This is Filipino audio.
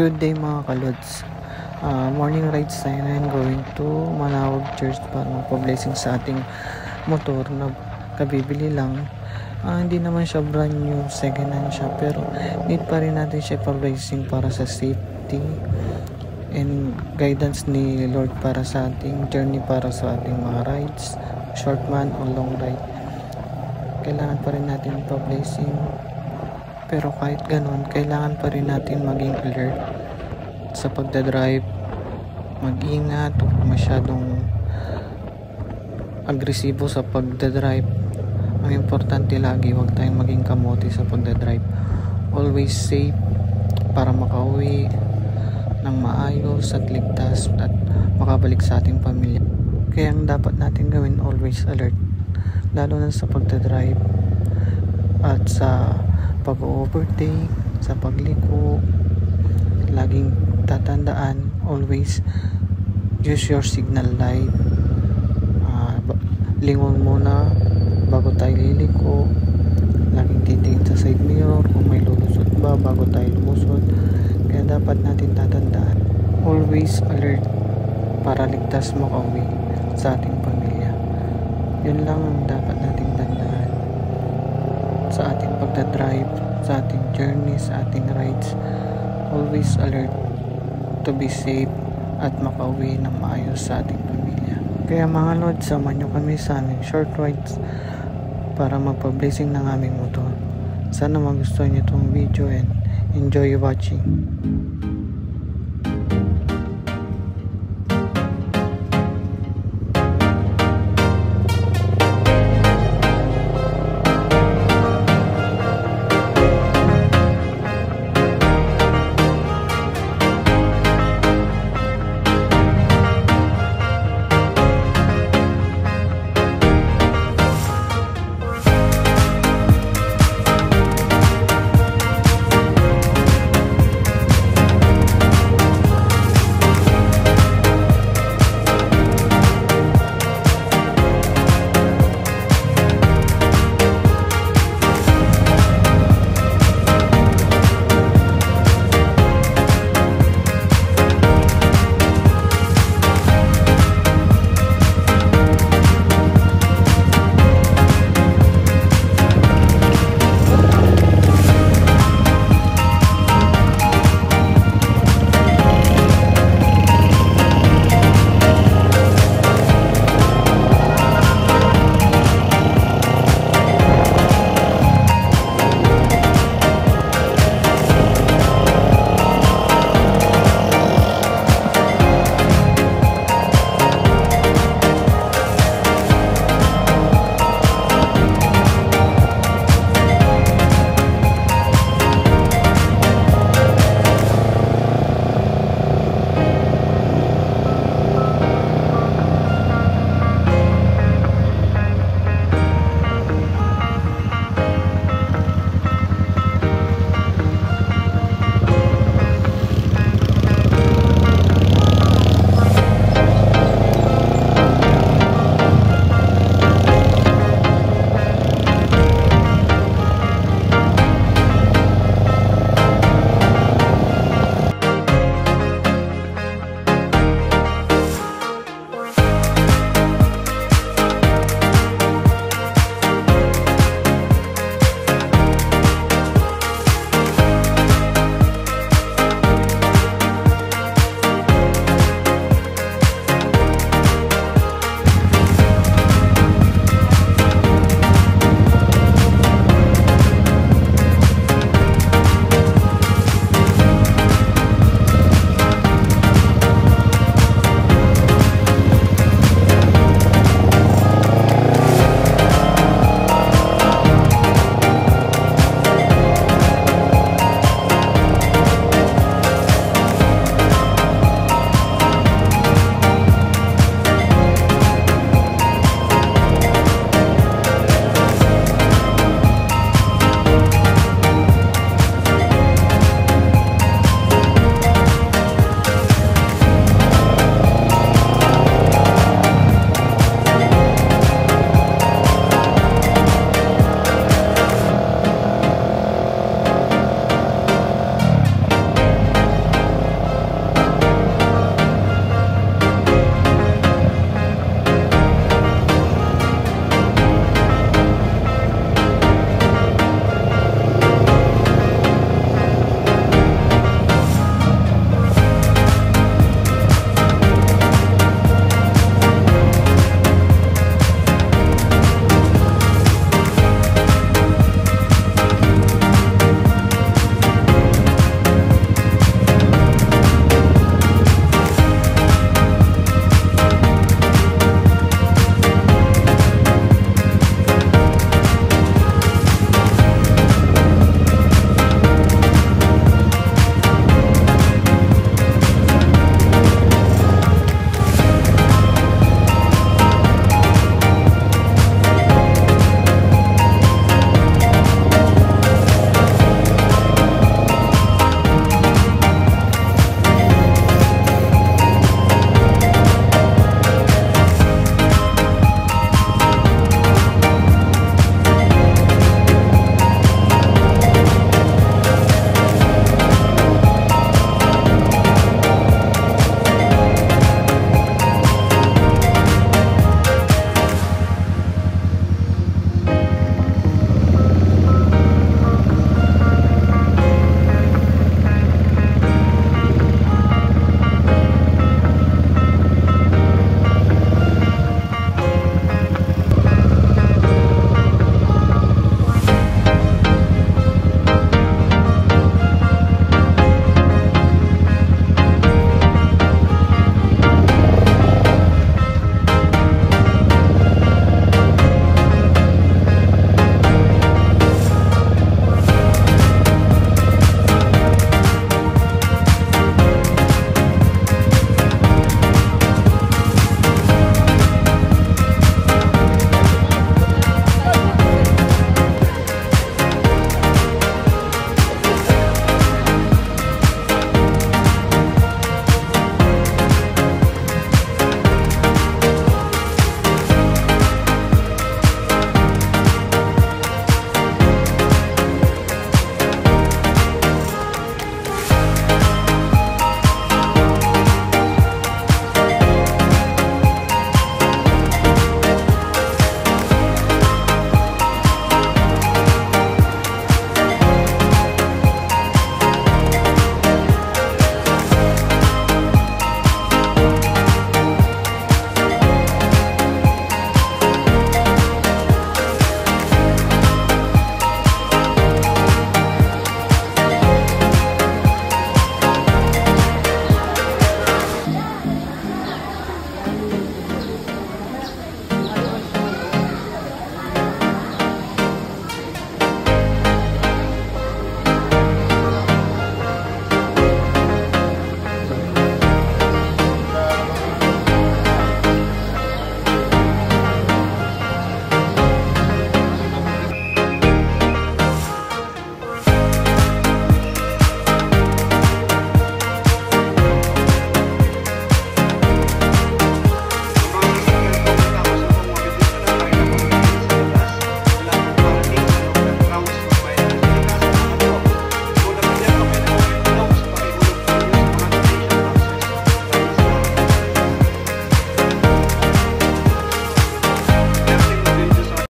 Good day mga kalods. Morning rides tayo na going to Manawag Church para magpa-blessing sa ating motor na kabibili lang. Hindi naman siya brand new, second hand siya, pero need pa rin natin siya pa-blessing para sa safety and guidance ni Lord para sa ating journey, para sa ating mga rides, short man o long ride. Kailangan pa rin natin pa-blessing. Pero kahit ganon, kailangan pa rin natin maging alert sa pagdadrive, mag-ingat, huwag masyadong agresibo sa pagdadrive. Ang importante lagi, huwag tayong maging kamote sa pagdadrive. Always safe para makauwi ng maayos at ligtas at makabalik sa ating pamilya. Kaya ang dapat natin gawin, always alert, lalo na sa pagdadrive at sa pag-overtake, sa pagliko. Laging tatandaan, always use your signal light. Lingon muna bago tayo liliko. Laging titingin sa side mirror kung may lulusot ba bago tayo lumusot. Kaya dapat natin tatandaan, always alert para ligtas makauwi sa ating pamilya. Yun lang ang dapat nating tandaan sa ating pagdadrive, sa ating journey, sa ating rides. Always alert to be safe at makauwi ng maayos sa ating pamilya. Kaya mga Lord, samahan nyo kami sa aming short rides para magpa-blessing ng aming motor. Sana magustuhan nyo itong video and enjoy watching.